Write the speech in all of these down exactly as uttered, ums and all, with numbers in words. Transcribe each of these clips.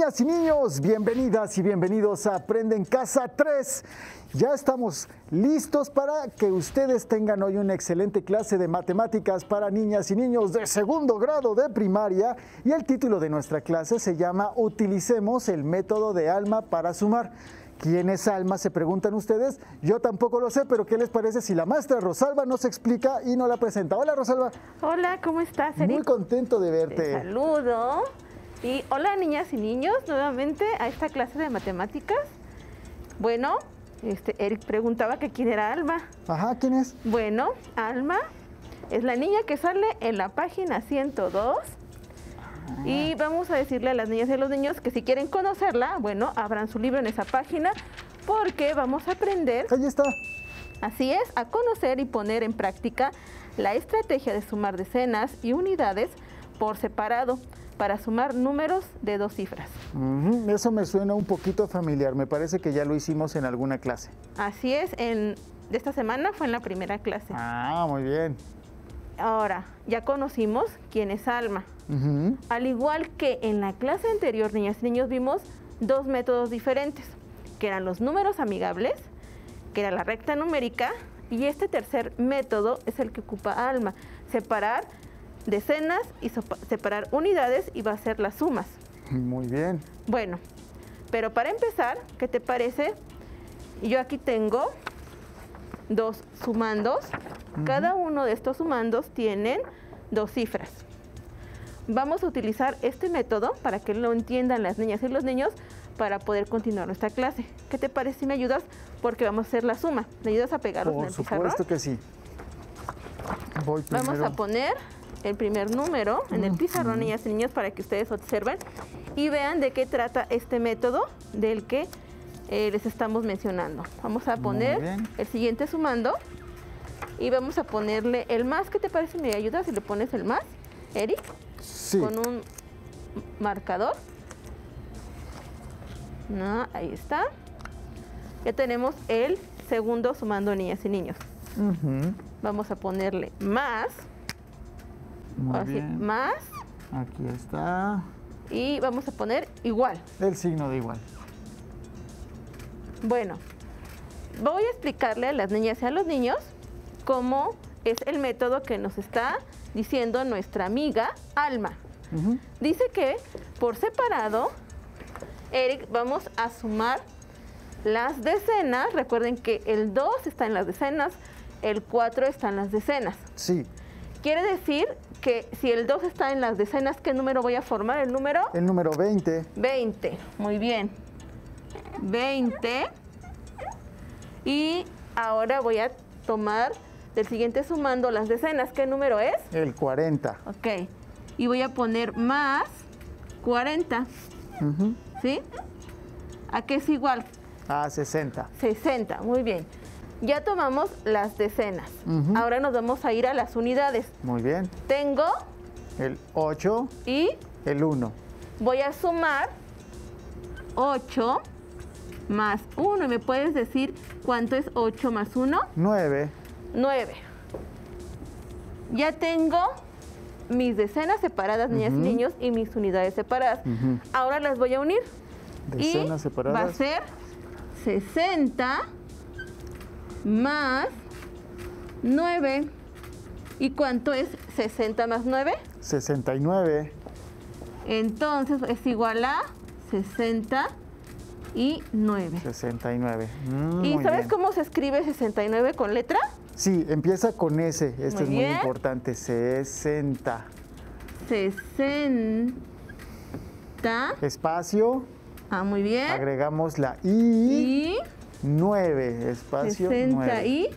Niñas y niños, bienvenidas y bienvenidos a Aprende en Casa tres. Ya estamos listos para que ustedes tengan hoy una excelente clase de matemáticas para niñas y niños de segundo grado de primaria. Y el título de nuestra clase se llama Utilicemos el método de ALMA para sumar. ¿Quién es ALMA? Se preguntan ustedes. Yo tampoco lo sé, pero ¿qué les parece si la maestra Rosalba nos explica y nos la presenta? Hola, Rosalba. Hola, ¿cómo estás, Eric? Muy contento de verte. Te saludo. Y hola, niñas y niños, nuevamente a esta clase de matemáticas. Bueno, este, Eric preguntaba que quién era Alma. Ajá, ¿quién es? Bueno, Alma es la niña que sale en la página ciento dos. Ah. Y vamos a decirle a las niñas y a los niños que si quieren conocerla, bueno, abran su libro en esa página porque vamos a aprender. Ahí está. Así es, a conocer y poner en práctica la estrategia de sumar decenas y unidades por separado para sumar números de dos cifras. Uh-huh. Eso me suena un poquito familiar, me parece que ya lo hicimos en alguna clase. Así es, en, de esta semana fue en la primera clase. Ah, muy bien. Ahora, ya conocimos quién es Alma. Uh-huh. Al igual que en la clase anterior, niñas y niños, vimos dos métodos diferentes, que eran los números amigables, que era la recta numérica, y este tercer método es el que ocupa Alma, separar decenas y separar unidades y va a ser las sumas. Muy bien. Bueno, pero para empezar, ¿qué te parece? Yo aquí tengo dos sumandos. Uh-huh. Cada uno de estos sumandos tienen dos cifras. Vamos a utilizar este método para que lo entiendan las niñas y los niños para poder continuar nuestra clase. ¿Qué te parece si me ayudas? Porque vamos a hacer la suma. ¿Me ayudas a pegarlos en el pizarrón? Por supuesto que sí. Voy primero. Vamos a poner el primer número en el pizarrón, uh-huh, niñas y niños, para que ustedes observen y vean de qué trata este método del que eh, les estamos mencionando. Vamos a poner el siguiente sumando y vamos a ponerle el más. ¿Qué te parece? ¿Me ayudas si le pones el más, Eric? Sí. Con un marcador. No, ahí está. Ya tenemos el segundo sumando, niñas y niños. Uh-huh. Vamos a ponerle más. Muy Así, bien. Más. Aquí está. Y vamos a poner igual. El signo de igual. Bueno, voy a explicarle a las niñas y a los niños cómo es el método que nos está diciendo nuestra amiga Alma. Uh-huh. Dice que por separado, Eric, vamos a sumar las decenas. Recuerden que el dos está en las decenas, el cuatro está en las decenas. Sí. Quiere decir que si el dos está en las decenas, ¿qué número voy a formar? ¿El número? El número veinte. veinte, muy bien. veinte. Y ahora voy a tomar del siguiente sumando las decenas. ¿Qué número es? El cuarenta. Ok. Y voy a poner más cuarenta. Uh-huh. ¿Sí? ¿A qué es igual? A sesenta. sesenta, muy bien. Ya tomamos las decenas. Uh-huh. Ahora nos vamos a ir a las unidades. Muy bien. Tengo el ocho y el uno. Voy a sumar ocho más uno. ¿Y me puedes decir cuánto es ocho más uno? nueve. nueve. Ya tengo mis decenas separadas, niñas uh-huh, y niños, y mis unidades separadas. Uh-huh. Ahora las voy a unir. Decenas y separadas. Va a ser sesenta más nueve. ¿Y cuánto es sesenta más nueve? sesenta y nueve. Entonces es igual a sesenta y nueve. sesenta y nueve. Mm, ¿Y sabes bien. cómo se escribe sesenta y nueve con letra? Sí, empieza con S. Esto muy es bien. Muy importante. sesenta. sesenta. Espacio. Ah, muy bien. Agregamos la I. Y nueve. Espacio. sesenta y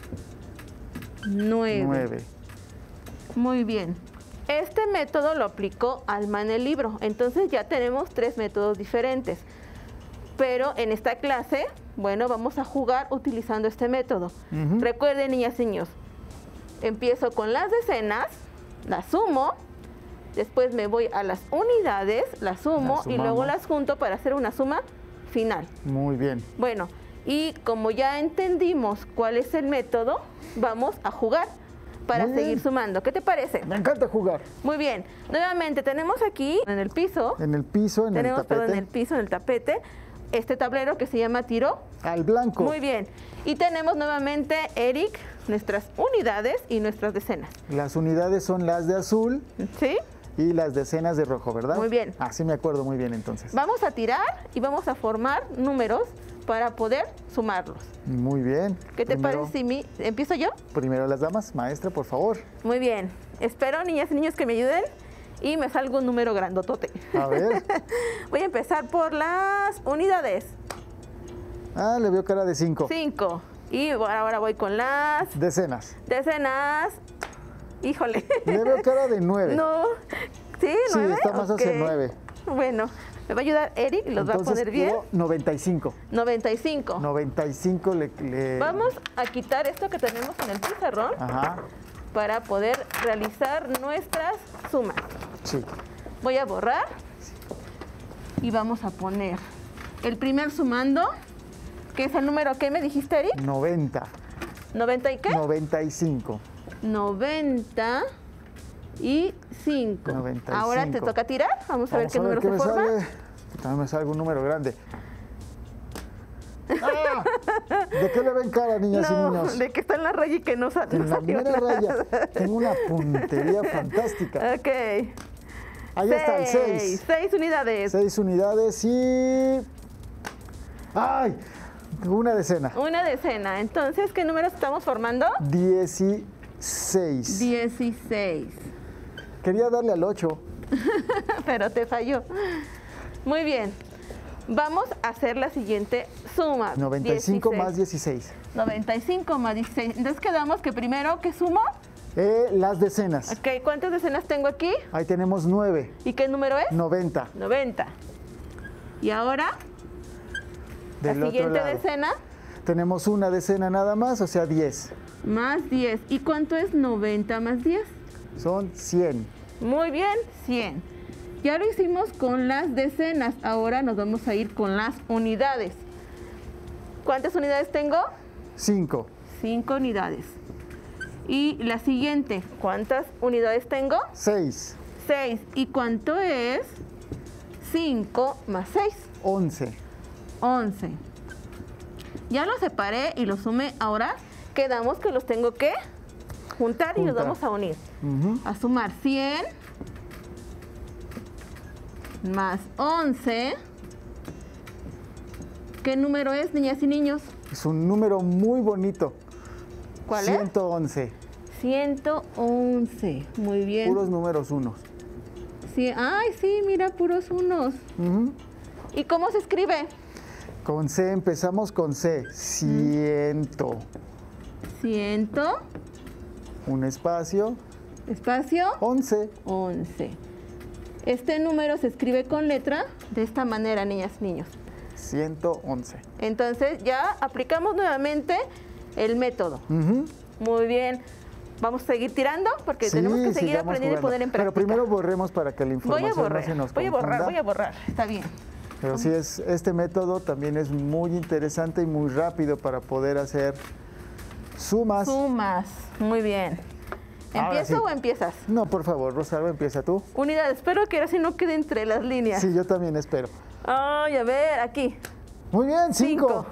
nueve. nueve. Muy bien. Este método lo aplicó Alma en el libro. Entonces ya tenemos tres métodos diferentes. Pero en esta clase, bueno, vamos a jugar utilizando este método. Uh-huh. Recuerden, niñas y niños, empiezo con las decenas, las sumo, después me voy a las unidades, las sumo y luego las junto para hacer una suma final. Muy bien. Bueno, y como ya entendimos cuál es el método, vamos a jugar para Muy seguir bien. sumando. ¿Qué te parece? Me encanta jugar. Muy bien. Nuevamente tenemos aquí en el piso, En el piso, en tenemos el todo tapete. en el piso, en el tapete, este tablero que se llama tiro. Al blanco. Muy bien. Y tenemos nuevamente, Eric, nuestras unidades y nuestras decenas. Las unidades son las de azul ¿Sí? y las decenas de rojo, ¿verdad? Muy bien. Así me acuerdo muy bien entonces. Vamos a tirar y vamos a formar números para poder sumarlos. Muy bien. ¿Qué te Primero- parece si mi... empiezo yo? Primero las damas. Maestra, por favor. Muy bien. Espero, niñas y niños, que me ayuden y me salga un número grandotote. A ver. Voy a empezar por las unidades. Ah, le veo cara de cinco. Cinco. Y ahora voy con las Decenas. decenas. Híjole. Le veo cara de nueve. No. ¿Sí? Sí, ¿Nueve? está más hacia Ok. nueve. Bueno, me va a ayudar Eric y los va a Entonces poner bien. quedó noventa y cinco. noventa y cinco. noventa y cinco le, le- Vamos a quitar esto que tenemos en el pizarrón Ajá. para poder realizar nuestras sumas. Sí. Voy a borrar y vamos a poner el primer sumando, que es el número que me dijiste, Eric. noventa. ¿noventa y qué? noventa y cinco. noventa y cinco. noventa y Ahora te cinco. toca tirar. Vamos a ver Vamos qué a ver número qué se me forma. sale. También me sale un número grande. ¡Ah! ¿De qué le ven cara, niñas y No, niños? de que está en la raya y que no sale. En la mera raya. Tengo una puntería fantástica. Ok. Ahí está el seis. Seis unidades. Seis unidades y... ¡Ay! Una decena. Una decena. Entonces, ¿qué números estamos formando? dieciséis. dieciséis. Quería darle al ocho. Pero te falló. Muy bien. Vamos a hacer la siguiente suma. noventa y cinco dieciséis. más dieciséis. noventa y cinco más dieciséis. Entonces quedamos que primero, ¿qué sumo? Eh, las decenas. Ok, ¿cuántas decenas tengo aquí? Ahí tenemos nueve. ¿Y qué número es? noventa. noventa. Y ahora, Del la otro siguiente lado. decena, Tenemos una decena nada más, o sea, diez. más diez. ¿Y cuánto es noventa más diez? Son cien. Muy bien, cien. Ya lo hicimos con las decenas. Ahora nos vamos a ir con las unidades. ¿Cuántas unidades tengo? cinco. cinco unidades. Y la siguiente, ¿cuántas unidades tengo? seis. seis. ¿Y cuánto es cinco más seis? once. once. Ya los separé y los sumé. Ahora quedamos que los tengo que juntar y los Juntar. vamos a unir. Ujú. A sumar cien más once. ¿Qué número es, niñas y niños? Es un número muy bonito. ¿Cuál ciento once. es? ciento once. Muy bien. Puros números unos. Sí. Ay, sí, mira, puros unos. Ujú. ¿Y cómo se escribe? Con C empezamos con C. Ciento. Ciento, Un espacio. espacio, once. once. Este número se escribe con letra de esta manera, niñas y niños. ciento once. Entonces ya aplicamos nuevamente el método. Ujú. Muy bien. Vamos a seguir tirando porque Sí, tenemos que seguir sigamos aprendiendo y jugando. poner en Pero práctica. primero borremos para que la voy a información borrar, no se nos voy a borrar, confunda. voy a borrar. Está bien. Pero sí, es, este método también es muy interesante y muy rápido para poder hacer sumas. Sumas. Muy bien. Ahora ¿Empiezo sí. o empiezas? No, por favor, Rosalba, empieza tú. Unidades. Espero que ahora sí no quede entre las líneas. Sí, yo también espero. Ay, a ver, aquí. Muy bien, cinco.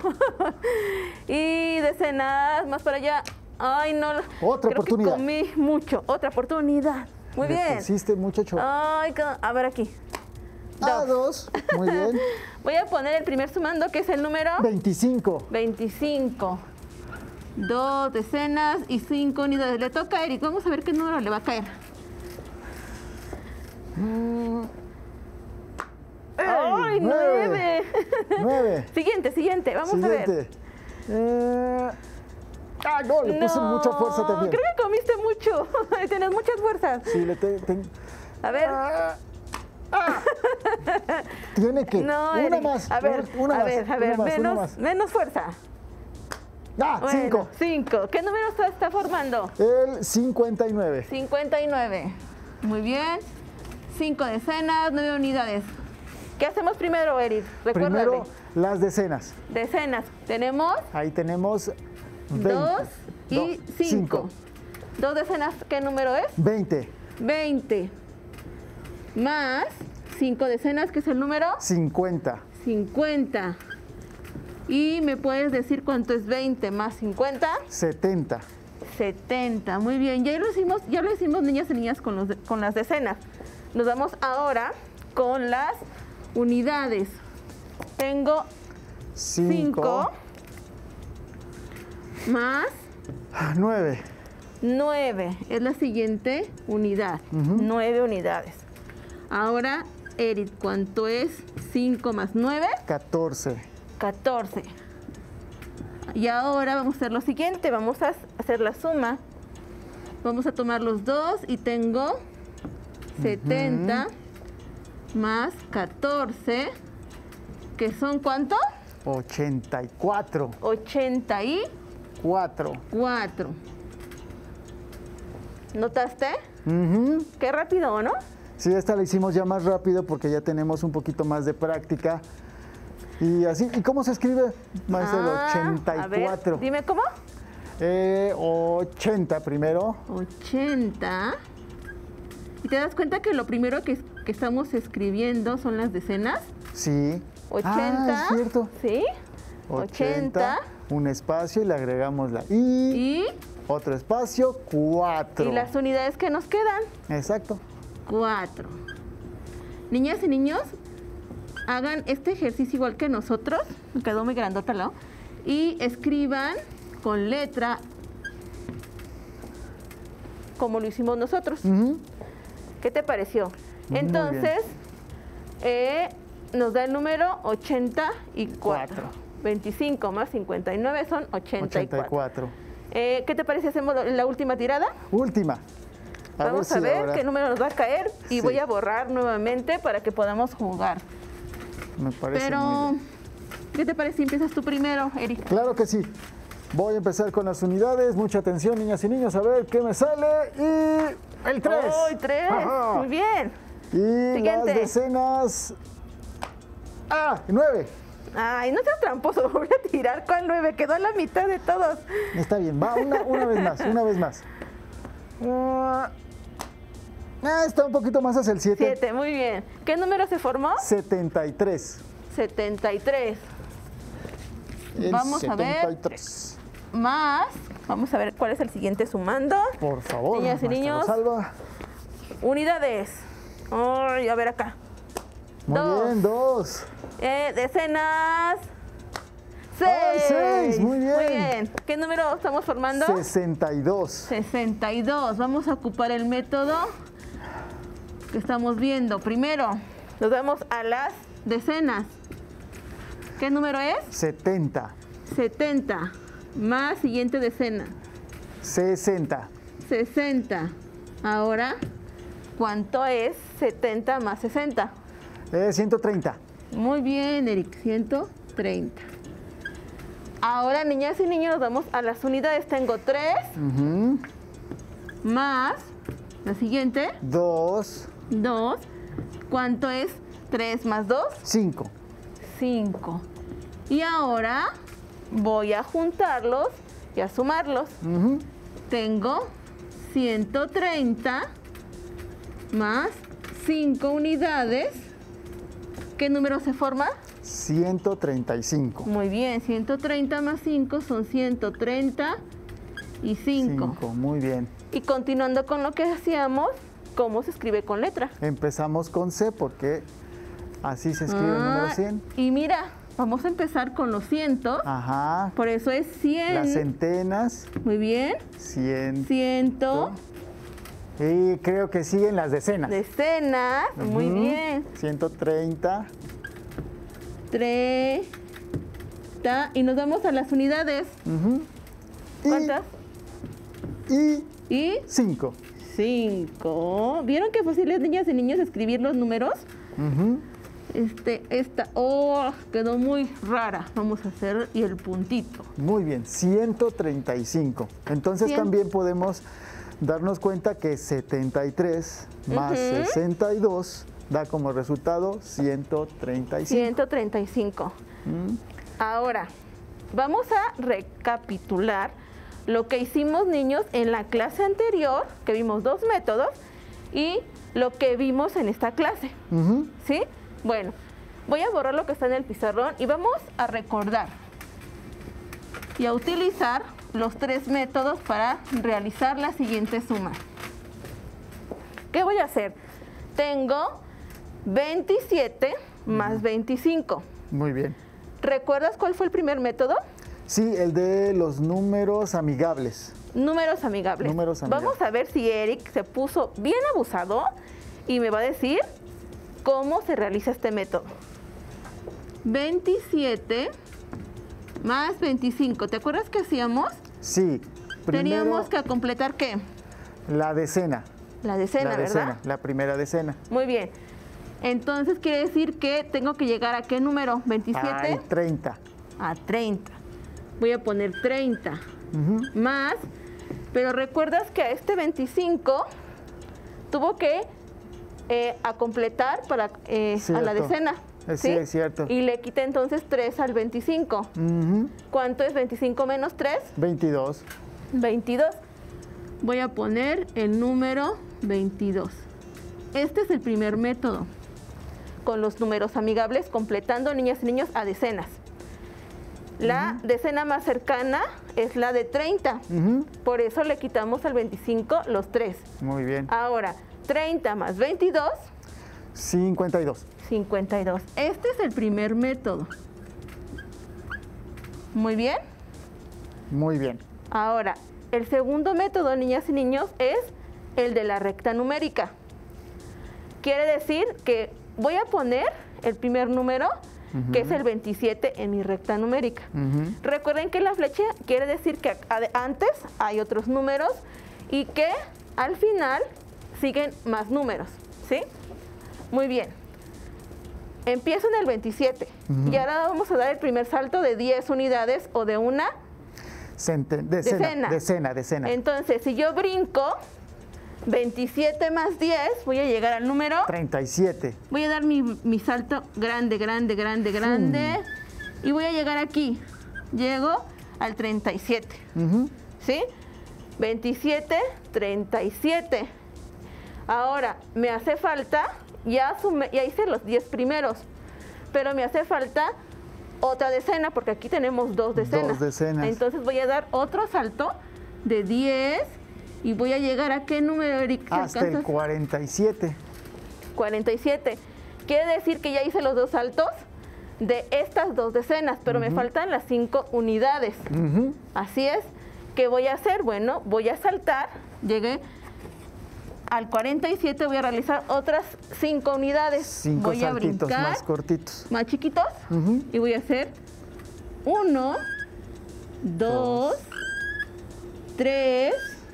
Y decenas, más para allá. Ay, no. Otra creo oportunidad. Que comí mucho. Otra oportunidad. Muy Le bien. pusiste mucho chocolate. Ay, ca- a ver aquí. Ah, Dos. dos. Muy bien. Voy a poner el primer sumando, que es el número veinticinco. veinticinco. Dos decenas y cinco unidades. Le toca a Eric. Vamos a ver qué número le va a caer. Mm, ¡Ay, nueve. nueve! nueve. Siguiente, siguiente. Vamos a ver. Siguiente. Eh, Ah, no, le puse mucha fuerza también. Creo que comiste mucho. Tienes muchas fuerzas. Sí, le te- te- A ver. Ah, ah. Tiene que. No, una Eric. más. A ver, una a más, ver, a una ver. más, una menos, más. menos fuerza. Ah, Bueno, cinco. Cinco. ¿Qué número está, está formando? El cincuenta y nueve. cincuenta y nueve. Muy bien. Cinco decenas, nueve unidades. ¿Qué hacemos primero, Eric? Recuérdame. Primero, las decenas. Decenas. Tenemos Ahí tenemos veinte. dos y Do- cinco. Dos decenas, ¿qué número es? veinte. veinte. Más cinco decenas, ¿qué es el número? cincuenta. cincuenta. Y me puedes decir cuánto es veinte más cincuenta. setenta. setenta, muy bien. Ya lo hicimos, ya lo hicimos niñas y niñas con, los de- con las decenas. Nos vamos ahora con las unidades. Tengo cinco más nueve. nueve. Es la siguiente unidad. Ujú. nueve unidades. Ahora, Eric, ¿cuánto es cinco más nueve? catorce. catorce. Y ahora vamos a hacer lo siguiente, vamos a hacer la suma. Vamos a tomar los dos y tengo setenta más catorce, que son ¿cuánto? ochenta y cuatro. ochenta y cuatro. cuatro. ¿Notaste? Ujú. Qué rápido, ¿no? Sí, esta la hicimos ya más rápido porque ya tenemos un poquito más de práctica. Y así, ¿y cómo se escribe, maestro? Ah, ochenta y a ver, cuatro. dime cómo. Eh, ochenta primero. ochenta. ¿Y te das cuenta que lo primero que, que estamos escribiendo son las decenas? Sí. ochenta. Ah, es cierto. ¿Sí? ochenta. Un espacio y le agregamos la I. Y, Otro espacio, cuatro. y las unidades que nos quedan. Exacto. cuatro. Niñas y niños, hagan este ejercicio igual que nosotros. Me quedó muy grandota, ¿no? Y escriban con letra como lo hicimos nosotros. Ujú. ¿Qué te pareció? Muy Entonces, eh, nos da el número ochenta y cuatro. Cuatro. veinticinco más cincuenta y nueve son ochenta y ochenta y cuatro. cuatro. Eh, ¿Qué te parece? ¿Hacemos la última tirada? Última. Vamos a si ver ahora qué número nos va a caer y Sí. voy a borrar nuevamente para que podamos jugar. Me parece muy Pero, bien. ¿qué te parece si empiezas tú primero, Erika? Claro que sí. Voy a empezar con las unidades. Mucha atención, niñas y niños, a ver qué me sale. Y el tres. ¡Ay, tres! Ajá. Muy bien. Y Siguiente. las decenas. Ah, nueve. Ay, no seas tramposo, voy a tirar con nueve, quedó a la mitad de todos. Está bien, va una, una vez más, una vez más. Ah, ah, está un poquito más hacia el siete. Siete, muy bien. ¿Qué número se formó? setenta y tres. setenta y tres. El Vamos a ver. setenta y tres. Más, vamos a ver cuál es el siguiente sumando. Por favor, Niñas y maestra niños. Rosalba. Unidades. Ay, a ver acá. Muy Dos. bien, dos. Eh, decenas. Seis. Ay, seis, muy bien. Muy bien. ¿Qué número estamos formando? sesenta y dos. sesenta y dos. Vamos a ocupar el método que estamos viendo. Primero, nos vamos a las decenas. ¿Qué número es? setenta. setenta. Más siguiente decena. sesenta. sesenta. Ahora, ¿cuánto es setenta más sesenta? Eh, ciento treinta. Muy bien, Eric, ciento treinta. Ahora, niñas y niños, nos vamos a las unidades. Tengo tres Ujú. más la siguiente, dos. dos. ¿Cuánto es tres más dos? cinco. cinco. Y ahora voy a juntarlos y a sumarlos. Ujú. Tengo ciento treinta más cinco unidades. ¿Qué número se forma? ciento treinta y cinco. Muy bien, ciento treinta más cinco son ciento treinta y cinco. cinco, muy bien. Y continuando con lo que hacíamos, ¿cómo se escribe con letra? Empezamos con C porque así se escribe el número Ah, cien. Y mira, vamos a empezar con los cientos. Ajá. Por eso es cien. Las centenas, Muy bien. cien. Ciento. Y creo que siguen las decenas. Decenas. Muy Ujú. bien. ciento treinta. treinta. Y nos vamos a las unidades. Ujú. Y- ¿Cuántas? Y Y cinco. cinco. ¿Vieron qué fácil es, niñas y niños, escribir los números? Ujú. Este, esta, oh, quedó muy rara. Vamos a hacer y el puntito. Muy bien, ciento treinta y cinco. Entonces Cien. también podemos darnos cuenta que setenta y tres más Ujú. sesenta y dos da como resultado ciento treinta y cinco. ciento treinta y cinco. Mm. Ahora, vamos a recapitular lo que hicimos, niños, en la clase anterior, que vimos dos métodos, y lo que vimos en esta clase. Uh-huh. ¿Sí? Bueno, voy a borrar lo que está en el pizarrón y vamos a recordar y a utilizar los tres métodos para realizar la siguiente suma. ¿Qué voy a hacer? Tengo veintisiete más veinticinco. Muy bien. ¿Recuerdas cuál fue el primer método? Sí, el de los números amigables. Números amigables. Números amigables. Vamos a ver si Eric se puso bien abusado y me va a decir cómo se realiza este método. veintisiete más veinticinco. ¿Te acuerdas qué hacíamos? Sí. Primero, Teníamos que completar ¿qué? la decena. La decena, la ¿verdad? decena, la primera decena. Muy bien. Entonces quiere decir que tengo que llegar a ¿qué número? ¿veintisiete? Al treinta. A treinta. Voy a poner treinta. Uh-huh. Más, pero recuerdas que a este veinticinco tuvo que eh, a completar para eh, a la decena. Sí, ¿sí? Es cierto. Y le quité entonces tres al veinticinco. Uh-huh. ¿Cuánto es veinticinco menos tres? veintidós. veintidós. Voy a poner el número veintidós. Este es el primer método, con los números amigables, completando, niñas y niños, a decenas. La uh-huh. decena más cercana es la de treinta. Uh-huh. Por eso le quitamos al veinticinco los tres. Muy bien. Ahora, treinta más veintidós. cincuenta y dos. cincuenta y dos. Este es el primer método. Muy bien. Muy bien. Ahora, el segundo método, niñas y niños, es el de la recta numérica. Quiere decir que voy a poner el primer número, uh-huh. que es el veintisiete, en mi recta numérica. Uh-huh. Recuerden que la flecha quiere decir que antes hay otros números y que al final siguen más números, ¿sí? Muy bien. Empiezo en el veintisiete. Uh-huh. Y ahora vamos a dar el primer salto de diez unidades o de una Cente decena, decena. Decena, decena. Entonces, si yo brinco veintisiete más diez, voy a llegar al número treinta y siete. Voy a dar mi, mi salto grande, grande, grande, grande. Hmm. Y voy a llegar aquí. Llego al treinta y siete. Uh-huh. ¿Sí? veintisiete, treinta y siete. Ahora, me hace falta, ya, sumé, ya hice los diez primeros, pero me hace falta otra decena, porque aquí tenemos dos decenas. Dos decenas. Entonces voy a dar otro salto de diez y voy a llegar a ¿qué número, Eric? Hasta el cuarenta y siete. cuarenta y siete. Quiere decir que ya hice los dos saltos de estas dos decenas, pero uh-huh. me faltan las cinco unidades. Uh-huh. Así es. ¿Qué voy a hacer? Bueno, voy a saltar. Llegué al cuarenta y siete, voy a realizar otras cinco unidades. Cinco voy a saltitos brincar, más cortitos. Más chiquitos. Uh-huh. Y voy a hacer uno, dos, dos. tres,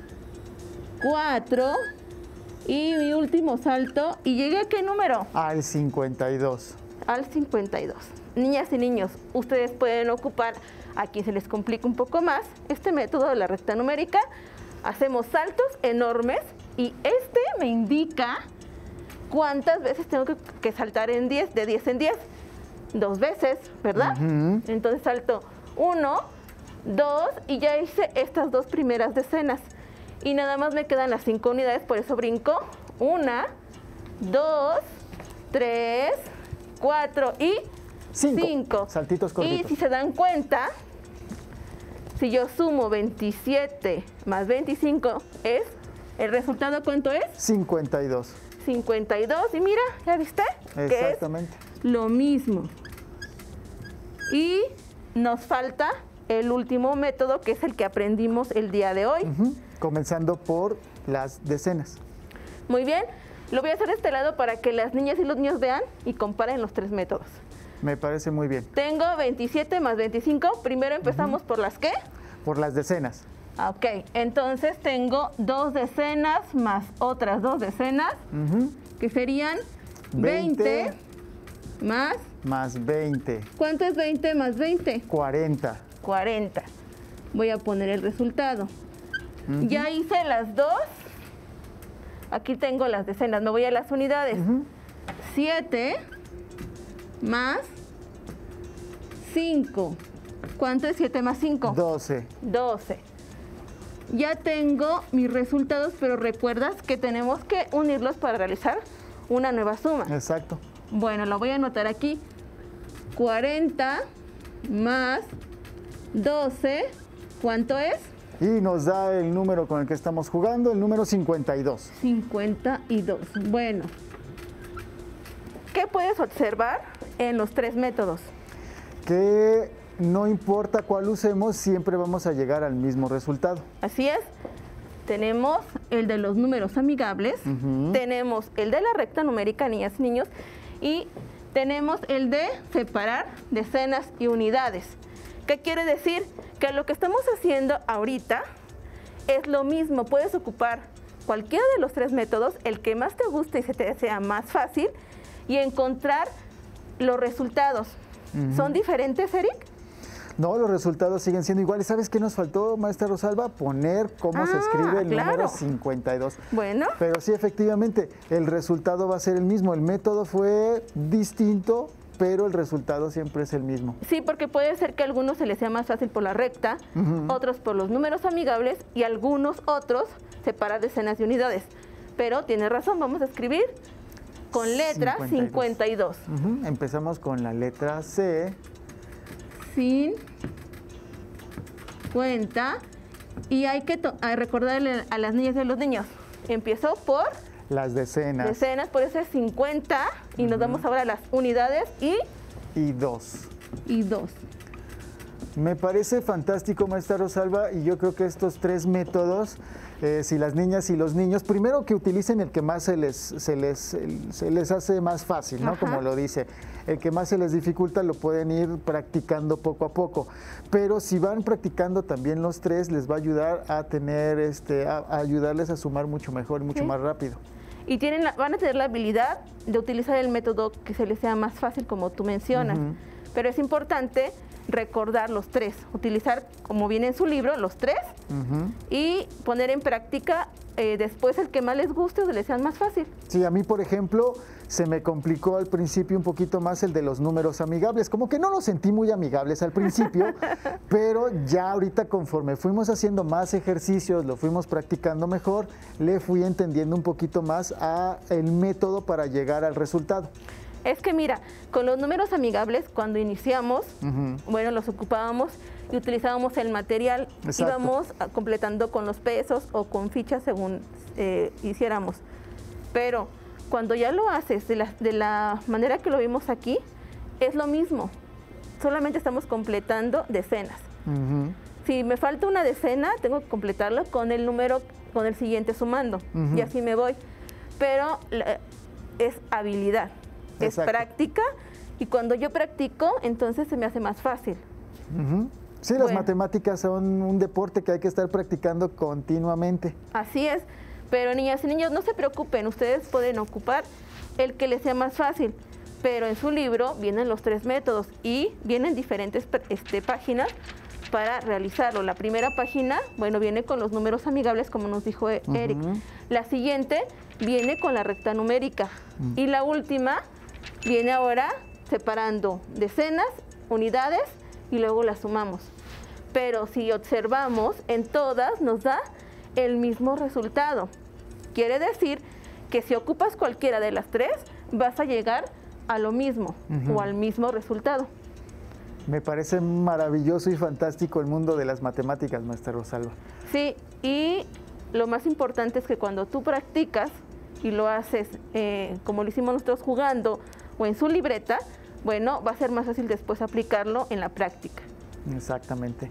cuatro y mi último salto. ¿Y llegué a qué número? Al cincuenta y dos. Al cincuenta y dos. Niñas y niños, ustedes pueden ocupar, a quien se les complica un poco más, este método de la recta numérica. Hacemos saltos enormes y este me indica cuántas veces tengo que, que saltar en diez, de diez en diez. Dos veces, ¿verdad? Uh-huh. Entonces salto uno, dos y ya hice estas dos primeras decenas. Y nada más me quedan las cinco unidades, por eso brinco. Una, dos, tres, cuatro y cinco. cinco. Saltitos cortitos. Y si se dan cuenta, si yo sumo veintisiete más veinticinco, es, ¿el resultado cuánto es? cincuenta y dos. cincuenta y dos. Y mira, ¿ya viste? Exactamente. Que es lo mismo. Y nos falta el último método, que es el que aprendimos el día de hoy. Uh-huh. Comenzando por las decenas. Muy bien. Lo voy a hacer de este lado para que las niñas y los niños vean y comparen los tres métodos. Me parece muy bien. Tengo veintisiete más veinticinco. Primero empezamos uh-huh. por las ¿qué? Por las decenas. Ok, entonces tengo dos decenas más otras dos decenas, uh-huh. que serían veinte, veinte más... Más veinte. ¿Cuánto es veinte más veinte? cuarenta. cuarenta. Voy a poner el resultado. Uh-huh. Ya hice las dos. Aquí tengo las decenas. Me voy a las unidades. Uh-huh. siete más cinco. ¿Cuánto es siete más cinco? doce. doce. ya tengo mis resultados, pero recuerdas que tenemos que unirlos para realizar una nueva suma. Exacto. Bueno, lo voy a anotar aquí. cuarenta más doce, ¿cuánto es? Y nos da el número con el que estamos jugando, el número cincuenta y dos. cincuenta y dos. Bueno, ¿qué puedes observar en los tres métodos? Que no importa cuál usemos, siempre vamos a llegar al mismo resultado. Así es. Tenemos el de los números amigables, uh-huh. tenemos el de la recta numérica, niñas y niños, y tenemos el de separar decenas y unidades. ¿Qué quiere decir? Que lo que estamos haciendo ahorita es lo mismo. Puedes ocupar cualquiera de los tres métodos, el que más te guste y se te sea más fácil, y encontrar los resultados. Uh-huh. ¿Son diferentes, Eric? No, los resultados siguen siendo iguales. ¿Sabes qué nos faltó, maestra Rosalba? Poner cómo ah, se escribe el claro. número cincuenta y dos. Bueno. Pero sí, efectivamente, el resultado va a ser el mismo. El método fue distinto, pero el resultado siempre es el mismo. Sí, porque puede ser que a algunos se les sea más fácil por la recta, uh-huh. otros por los números amigables y algunos otros separar decenas de unidades. Pero tiene razón, vamos a escribir con letra cincuenta y dos. Uh-huh. Empezamos con la letra C. cincuenta. Y hay que hay recordarle a las niñas y a los niños. Empiezo por las decenas. Decenas, por eso es cincuenta. Y uh-huh. nos damos ahora a las unidades y... Y dos. Y dos. Me parece fantástico, maestra Rosalba, y yo creo que estos tres métodos, eh, si las niñas y los niños, primero que utilicen el que más se les, se les, el, se les hace más fácil, ¿no? Ajá. Como lo dice. El que más se les dificulta lo pueden ir practicando poco a poco. Pero si van practicando también los tres, les va a ayudar a tener, este, a, a ayudarles a sumar mucho mejor y mucho sí. más rápido. Y tienen la, van a tener la habilidad de utilizar el método que se les sea más fácil, como tú mencionas. Uh-huh. Pero es importante recordar los tres, utilizar, como viene en su libro, los tres, uh-huh. y poner en práctica eh, después el que más les guste o les sea más fácil. Sí, a mí, por ejemplo, se me complicó al principio un poquito más el de los números amigables, como que no los sentí muy amigables al principio, pero ya ahorita conforme fuimos haciendo más ejercicios, lo fuimos practicando mejor, le fui entendiendo un poquito más a el método para llegar al resultado. Es que mira, con los números amigables, cuando iniciamos, uh-huh. bueno, los ocupábamos y utilizábamos el material, exacto. íbamos completando con los pesos o con fichas según eh, hiciéramos. Pero cuando ya lo haces de la, de la manera que lo vimos aquí, es lo mismo, solamente estamos completando decenas. Uh-huh. Si me falta una decena, tengo que completarla con el número, con el siguiente sumando, uh-huh. y así me voy. Pero la, es habilidad. Es exacto. práctica, y cuando yo practico, entonces se me hace más fácil. Uh-huh. Sí, bueno. Las matemáticas son un deporte que hay que estar practicando continuamente. Así es, pero niñas y niños, no se preocupen, ustedes pueden ocupar el que les sea más fácil, pero en su libro vienen los tres métodos y vienen diferentes este, páginas para realizarlo. La primera página, bueno, viene con los números amigables, como nos dijo Eric. Uh-huh. La siguiente viene con la recta numérica. Uh-huh. Y la última viene ahora separando decenas, unidades, y luego las sumamos. Pero si observamos, en todas nos da el mismo resultado. Quiere decir que si ocupas cualquiera de las tres, vas a llegar a lo mismo, uh-huh. o al mismo resultado. Me parece maravilloso y fantástico el mundo de las matemáticas, maestra Rosalba. Sí, y lo más importante es que cuando tú practicas y lo haces eh, como lo hicimos nosotros jugando o en su libreta, bueno, va a ser más fácil después aplicarlo en la práctica. Exactamente.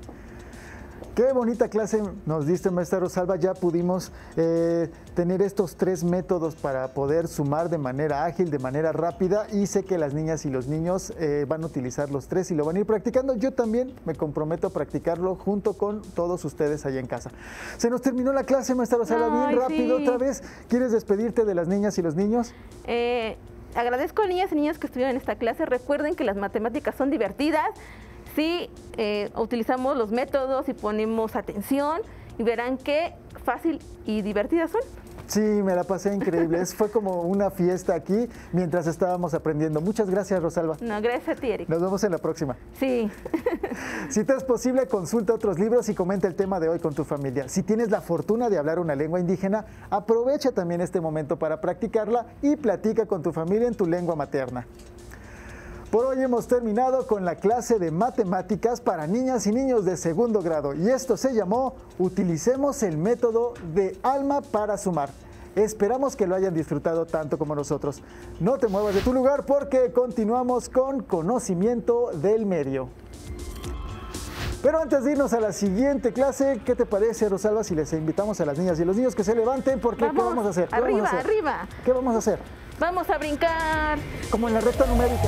Qué bonita clase nos diste, maestra Rosalba. Ya pudimos eh, tener estos tres métodos para poder sumar de manera ágil, de manera rápida, y sé que las niñas y los niños eh, van a utilizar los tres y lo van a ir practicando. Yo también me comprometo a practicarlo junto con todos ustedes allá en casa. Se nos terminó la clase, maestra Rosalba, Ay, bien rápido sí. otra vez. ¿Quieres despedirte de las niñas y los niños? Eh, agradezco a niñas y niños que estuvieron en esta clase. Recuerden que las matemáticas son divertidas. Sí, eh, utilizamos los métodos y ponemos atención, y verán qué fácil y divertidas son. Sí, me la pasé increíble. Es- Fue como una fiesta aquí mientras estábamos aprendiendo. Muchas gracias, Rosalba. No, gracias a ti, Eric. Nos vemos en la próxima. Sí. Si te es posible, consulta otros libros y comenta el tema de hoy con tu familia. Si tienes la fortuna de hablar una lengua indígena, aprovecha también este momento para practicarla y platica con tu familia en tu lengua materna. Por hoy hemos terminado con la clase de matemáticas para niñas y niños de segundo grado y esto se llamó Utilicemos el método de ALMA para sumar. Esperamos que lo hayan disfrutado tanto como nosotros. No te muevas de tu lugar porque continuamos con conocimiento del medio. Pero antes de irnos a la siguiente clase, ¿qué te parece, Rosalba, si les invitamos a las niñas y los niños que se levanten? Porque Vamos, ¿qué vamos a hacer? ¿Qué arriba, vamos a hacer? arriba. ¿Qué vamos a hacer? Vamos a brincar. Como en la recta numérica.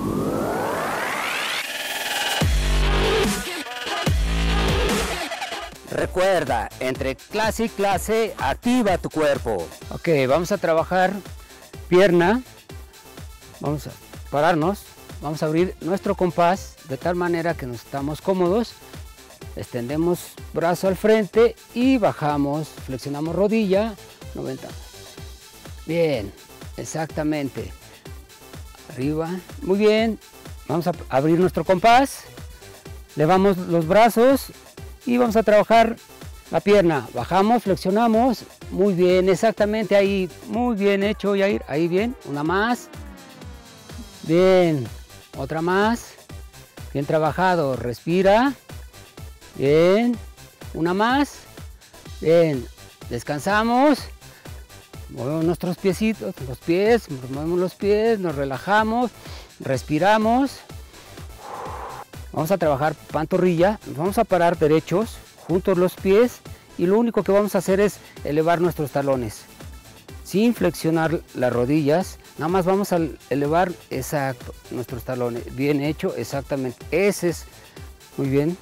Recuerda, entre clase y clase, activa tu cuerpo. Ok, vamos a trabajar pierna. Vamos a pararnos. Vamos a abrir nuestro compás de tal manera que nos estamos cómodos. Extendemos brazo al frente y bajamos, flexionamos rodilla, noventa. Bien, exactamente. Arriba, muy bien. Vamos a abrir nuestro compás. Levamos los brazos y vamos a trabajar la pierna. Bajamos, flexionamos. Muy bien, exactamente ahí. Muy bien hecho, Yair. Ahí bien, una más. Bien, otra más. Bien trabajado, respira. Bien, una más. Bien, descansamos. Movemos nuestros piecitos, los pies, movemos los pies, nos relajamos, respiramos. Vamos a trabajar pantorrilla, nos vamos a parar derechos, juntos los pies y lo único que vamos a hacer es elevar nuestros talones. Sin flexionar las rodillas, nada más vamos a elevar, exacto, nuestros talones. Bien hecho, exactamente. Ese es, muy bien.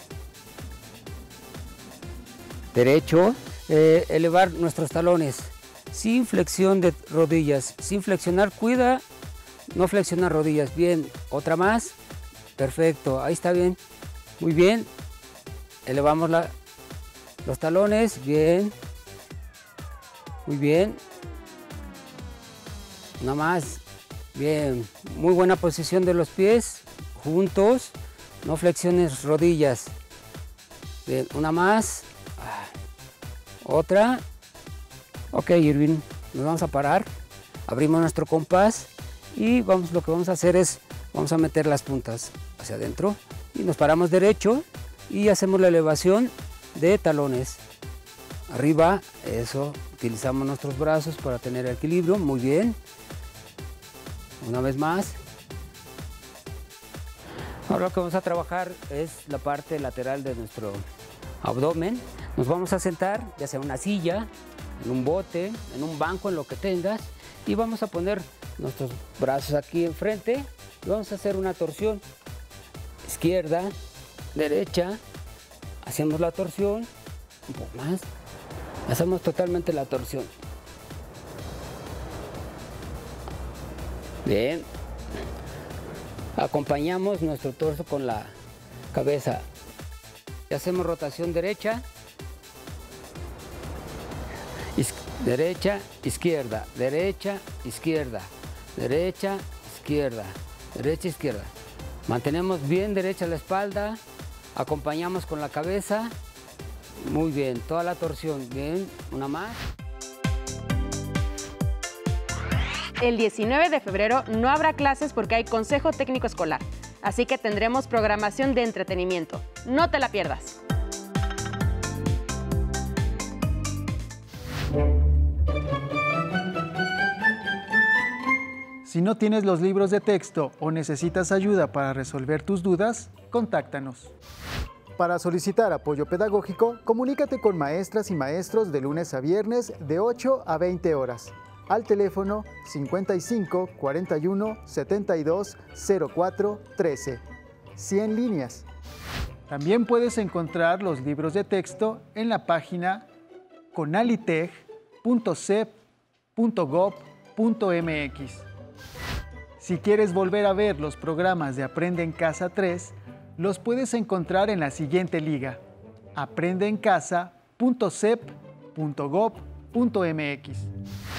Derecho, eh, elevar nuestros talones. Sin flexión de rodillas, sin flexionar, cuida, no flexionar rodillas. Bien, otra más. Perfecto, ahí está bien. Muy bien. Elevamos la, los talones, bien. Muy bien. Una más. Bien, muy buena posición de los pies, juntos, no flexiones rodillas. Bien, una más. Otra. Ok, Irving, nos vamos a parar, abrimos nuestro compás y vamos, lo que vamos a hacer es, vamos a meter las puntas hacia adentro y nos paramos derecho y hacemos la elevación de talones. Arriba, eso, utilizamos nuestros brazos para tener equilibrio, muy bien. Una vez más. Ahora lo que vamos a trabajar es la parte lateral de nuestro abdomen. Nos vamos a sentar, ya sea en una silla, en un bote, en un banco, en lo que tengas, y vamos a poner nuestros brazos aquí enfrente y vamos a hacer una torsión izquierda, derecha, hacemos la torsión, un poco más, hacemos totalmente la torsión. Bien, acompañamos nuestro torso con la cabeza, y hacemos rotación derecha, derecha, izquierda, derecha, izquierda, derecha, izquierda, derecha, izquierda. Mantenemos bien derecha la espalda, acompañamos con la cabeza, muy bien, toda la torsión, bien, una más. El diecinueve de febrero no habrá clases porque hay Consejo Técnico Escolar, así que tendremos programación de entretenimiento. No te la pierdas. Si no tienes los libros de texto o necesitas ayuda para resolver tus dudas, contáctanos. Para solicitar apoyo pedagógico, comunícate con maestras y maestros de lunes a viernes de ocho a veinte horas. Al teléfono cincuenta y cinco, cuarenta y uno, setenta y dos, cero cuatro, trece. cien líneas. También puedes encontrar los libros de texto en la página conaliteg punto cep punto gob punto mx. Si quieres volver a ver los programas de Aprende en Casa tres, los puedes encontrar en la siguiente liga: aprende en casa punto cep punto gob punto m x.